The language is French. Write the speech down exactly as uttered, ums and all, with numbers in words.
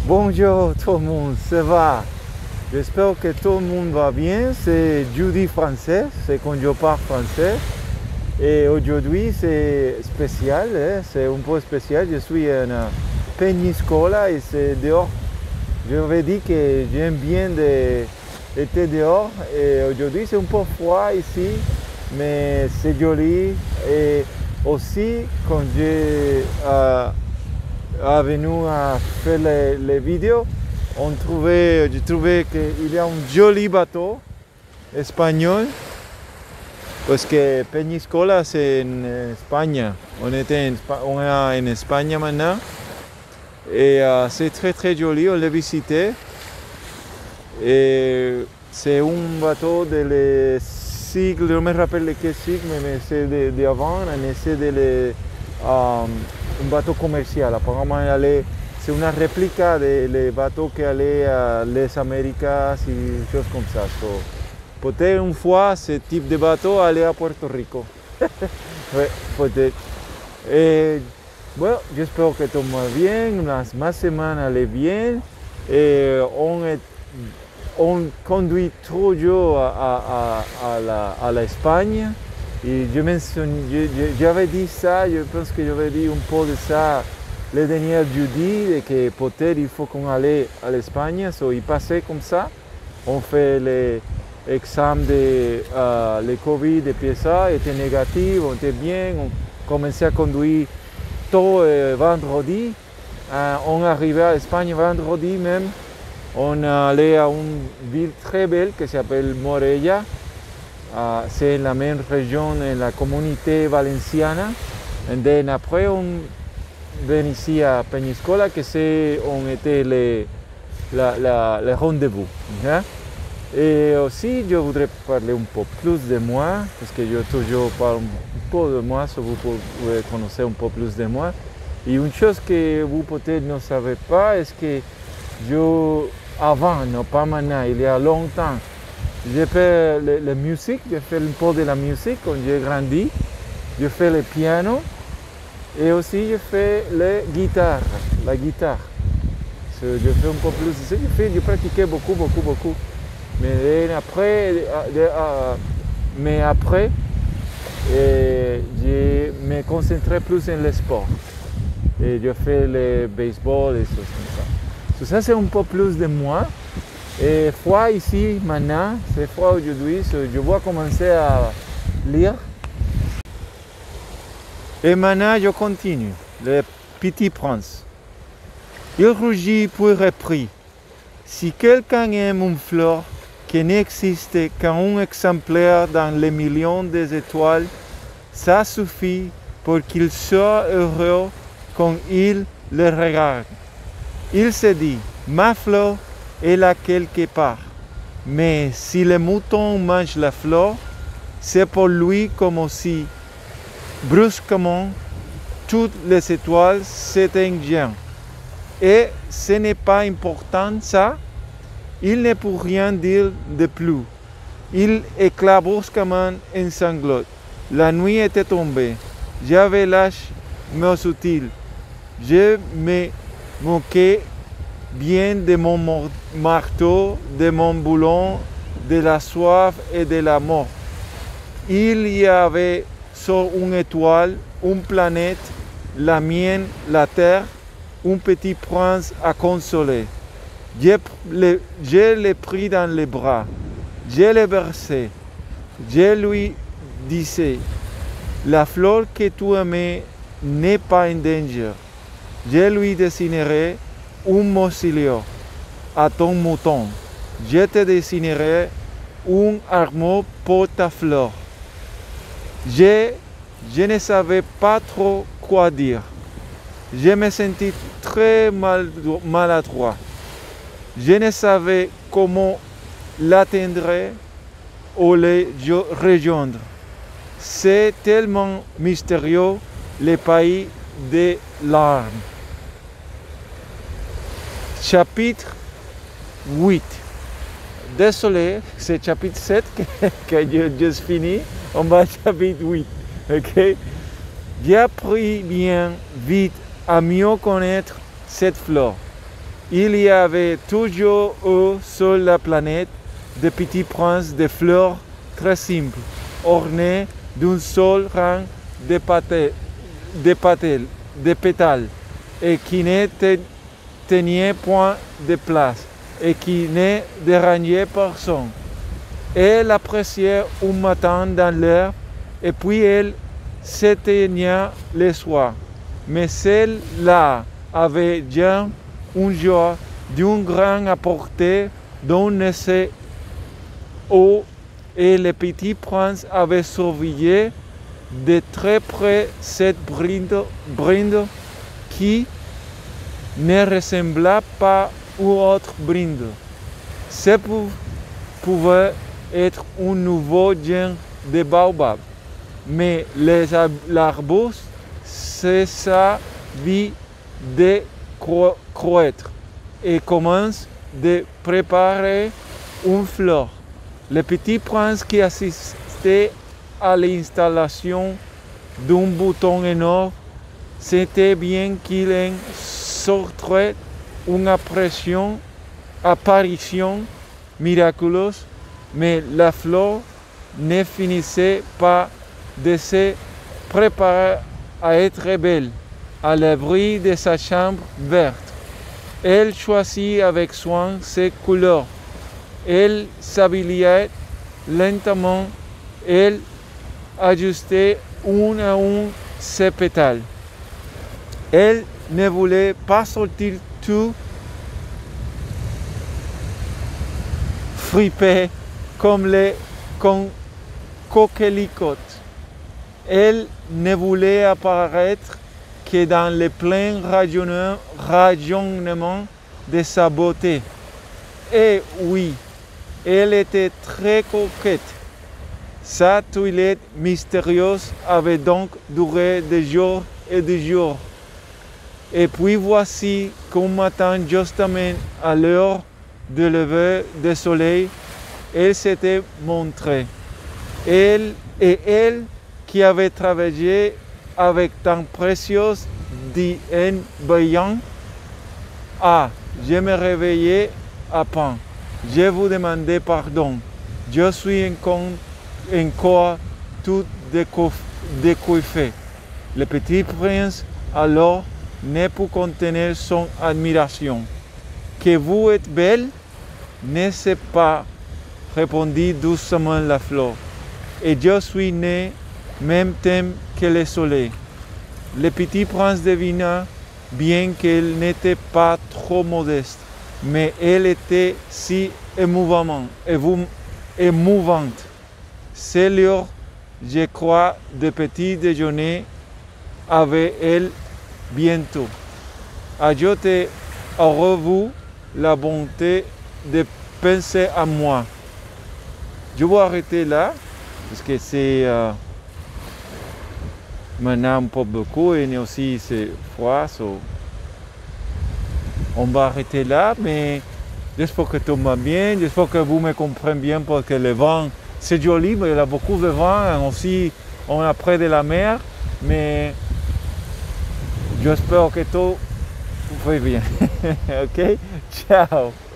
Bonjour tout le monde, ça va? J'espère que tout le monde va bien. C'est jeudi français, c'est quand je parle français. Et aujourd'hui c'est spécial, hein? C'est un peu spécial. Je suis en Peñíscola et c'est dehors. Je vais dire que j'aime bien d'être dehors. Et aujourd'hui c'est un peu froid ici, mais c'est joli. Et aussi quand j'ai euh, venu à faire les, les vidéos, on trouvait, j'ai trouvé qu'il y a un joli bateau espagnol, parce que Peñíscola c'est en Espagne. On, était en, on est en Espagne maintenant et euh, c'est très très joli, on l'a visité. Et c'est un bateau de les siècles, je ne me rappelle de quel siècle, mais c'est d'avant, on essaie de les, um, un bateau commercial. Apparemment, c'est une réplique des bateaux qui allaient à les Amériques, des choses comme ça. So, peut-être une fois, ce type de bateau allait à Puerto Rico. Oui, peut-être. Et bon, j'espère que tout va bien, ma semaine allait bien. Et on, est, on conduit toujours à, à, à, la, à l'Espagne. Et je j'avais dit ça, je pense que j'avais dit un peu de ça le dernier jeudi, et que peut-être il faut qu'on aille à l'Espagne. So, il passait comme ça, on fait les examens de uh, le Covid et puis ça, était négatif, on était bien, on commençait à conduire tôt euh, vendredi. Uh, on arrivait à l'Espagne vendredi même, on allait à une ville très belle qui s'appelle Morella. Uh, c'est la même région, en la communauté valenciana. Et then après, on vient ici à Peñíscola, que c'est on était les, la, la, le rendez-vous. Hein? Et aussi, je voudrais parler un peu plus de moi, parce que je toujours parle un peu de moi, si vous pouvez connaître un peu plus de moi. Et une chose que vous peut-être ne savez pas, est que je, avant, non pas maintenant, il y a longtemps, j'ai fait la, la musique, j'ai fait un peu de la musique quand j'ai grandi. J'ai fait le piano et aussi j'ai fait la guitare. La guitare. Je fais un peu plus de ça. J'ai fait, j'ai pratiqué beaucoup, beaucoup, beaucoup. Mais après, mais après je me concentrais plus sur le sport. Et je fais le baseball et choses comme ça. Tout ça, c'est un peu plus de moi. Et froid ici maintenant, c'est froid aujourd'hui, je vais commencer à lire. Et maintenant je continue, le Petit Prince. Il rougit puis reprit. Si quelqu'un aime une fleur qui n'existe qu'un exemplaire dans les millions des étoiles, ça suffit pour qu'il soit heureux quand il le regarde. Il se dit, ma fleur est là quelque part. Mais si le mouton mange la fleur, c'est pour lui comme si, brusquement, toutes les étoiles s'éteignent. Et ce n'est pas important ça, il ne peut rien dire de plus. Il éclate brusquement en sanglots. La nuit était tombée. J'avais l'âge me subtil. Je me moquais bien de mon marteau, de mon boulon, de la soif et de la mort. Il y avait sur une étoile, une planète, la mienne, la terre, un petit prince à consoler. Je l'ai pris dans les bras, je l'ai bercé, je lui disais, la fleur que tu aimais n'est pas en danger. Je lui dessinerai un mausolée à ton mouton. Je te dessinerai un armeau pour ta fleur. Je, je ne savais pas trop quoi dire. Je me sentis très mal, maladroit. Je ne savais comment l'atteindre ou le rejoindre. C'est tellement mystérieux, le pays des larmes. Chapitre huit. Désolé, c'est chapitre sept que, que j'ai juste fini. On va au chapitre huit. Okay? J'ai appris bien vite à mieux connaître cette fleur. il y avait toujours eu sur la planète de petits princes de fleurs très simples, ornées d'un seul rang de, paté, de, paté, de pétales, et qui ne tenaient point de place, et qui ne dérangeaient personne. Elle appréciait un matin dans l'herbe, et puis elle s'éteignait le soir. Mais celle-là avait déjà une joie d'une grande apportée dont ne sait où, et le petit prince avait surveillé de très près cette brinde, brinde qui ne ressemblait pas à une autre brinde. Ce pouvait être un nouveau genre de baobab, mais l'arbuste cessa de croître et commence de préparer une fleur. Le petit prince qui assistait à l'installation d'un bouton énorme sentait bien qu'il en sortait une apparition, apparition miraculeuse, mais la fleur ne finissait pas de se préparer à être belle, à l'abri de sa chambre verte. Elle choisit avec soin ses couleurs. Elle s'habillait lentement. Elle ajustait un à un ses pétales. Elle ne voulait pas sortir tout fripé comme les coquelicots. Elle ne voulait apparaître que dans le plein rayonnement de sa beauté. Et oui, elle était très coquette. Sa toilette mystérieuse avait donc duré des jours et des jours. Et puis voici qu'un matin, justement à l'heure de lever du soleil, elle s'était montrée. Elle et elle qui avait travaillé avec tant précieuse dit en brillant, « Ah, je me réveillais à peine. Je vous demandais pardon. Je suis encore tout décoiffé. » Le petit prince alors ne put contenir son admiration. « Que vous êtes belle, n'est-ce pas ?» répondit doucement la fleur. « Et je suis né même temps que le soleil. » Le petit prince devina bien qu'elle n'était pas trop modeste, mais elle était si émouvante. émouvante. C'est l'heure, je crois, de petit déjeuner avec elle bientôt. Ajoutez à vous la bonté de penser à moi. Je vais arrêter là, parce que c'est euh, maintenant pas beaucoup et aussi c'est froid. So on va arrêter là, mais j'espère que tout va bien, j'espère que vous me comprenez bien parce que le vent, c'est joli, mais il y a beaucoup de vent, aussi on est près de la mer, mais j'espère que tout va bien. Ok, ciao.